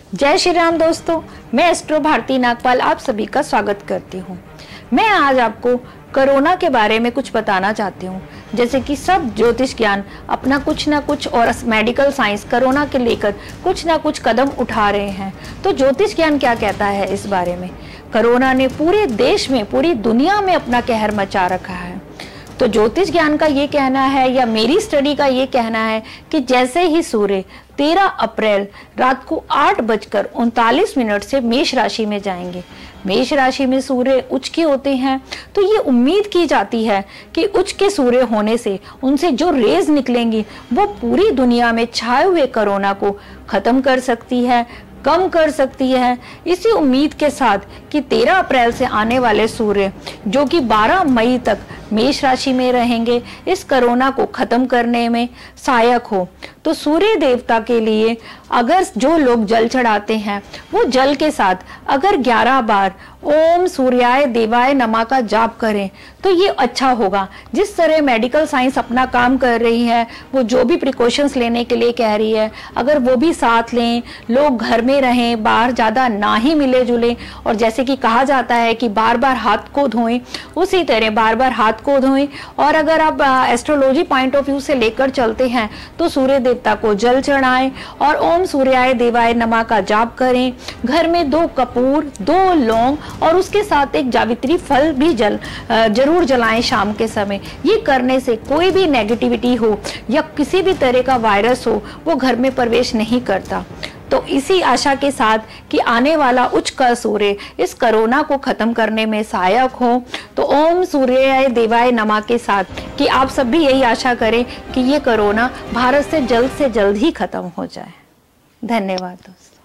जय श्री राम दोस्तों, मैं एस्ट्रो भारती नागपाल आप सभी का स्वागत करती हूँ। मैं आज आपको कोरोना के बारे में कुछ बताना चाहती हूँ। जैसे कि सब ज्योतिष ज्ञान अपना कुछ ना कुछ और मेडिकल साइंस कोरोना के लेकर कुछ ना कुछ कदम उठा रहे हैं, तो ज्योतिष ज्ञान क्या कहता है इस बारे में। कोरोना ने पूरे देश में, पूरी दुनिया में अपना कहर मचा रखा है। तो ज्योतिष ज्ञान का ये कहना है या मेरी स्टडी का ये कहना है कि जैसे ही सूर्य 13 अप्रैल रात को 8:39 से मेष राशि में जाएंगे, मेष राशि में सूर्य उच्च के होते हैं, तो ये उम्मीद की जाती है कि उच्च के सूर्य होने से उनसे जो रेज निकलेंगी वो पूरी दुनिया में छाए हुए कोरोना को खत्म कर सकती है, कम कर सकती है। इसी उम्मीद के साथ कि 13 अप्रैल से आने वाले सूर्य जो कि 12 मई तक मेष राशि में रहेंगे, इस कोरोना को खत्म करने में सहायक हो। तो सूर्य देवता के लिए अगर जो लोग जल चढ़ाते हैं वो जल के साथ अगर 11 बार ओम सूर्याय देवाय नमः का जाप करें तो ये अच्छा होगा। जिस तरह मेडिकल साइंस अपना काम कर रही है, वो जो भी प्रिकॉशंस लेने के लिए कह रही है, अगर वो भी साथ लें, लोग घर में रहें, बाहर ज़्यादा ना ही मिले जुले, और जैसे कि कहा जाता है कि बार बार हाथ को धोएं, उसी तरह बार बार हाथ को धोएं। और अगर आप एस्ट्रोलॉजी पॉइंट ऑफ व्यू से लेकर चलते हैं तो सूर्य देवता को जल चढ़ाएं और ओम सूर्याय देवाय नमः का जाप करें। घर में 2 कपूर, 2 लौंग और उसके साथ एक जावित्री फल भी जरूर जलाएं शाम के समय। ये करने से कोई भी नेगेटिविटी हो या किसी भी तरह का वायरस हो वो घर में प्रवेश नहीं करता। तो इसी आशा के साथ कि आने वाला उच्च का सूर्य इस कोरोना को खत्म करने में सहायक हो, तो ओम सूर्याय देवाय नमः के साथ कि आप सब भी यही आशा करें कि ये कोरोना भारत से जल्द ही खत्म हो जाए। धन्यवाद दोस्तों।